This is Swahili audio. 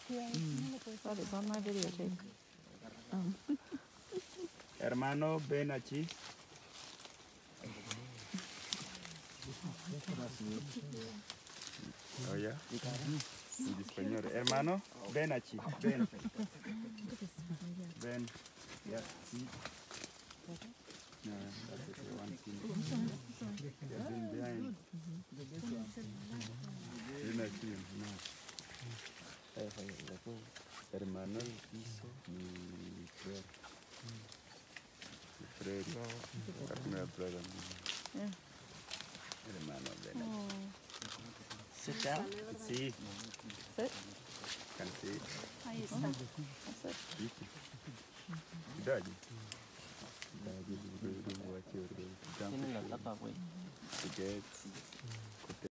That is on my videotape. Hermano, ven aquí. Oh, yeah? En español. Hermano, ven aquí. Ven. Ven. Yeah, see. No, that's it. One thing. Yeah, then behind. Ven aquí. No. Hermano, hizo mi prayer. Mi prayer. My brother. Yeah. Hermano, ven aquí. Sit down. Sí. Sit. Can see. Ahí está. That's it. Idadi. Idadi. Tiene la tapa, güey.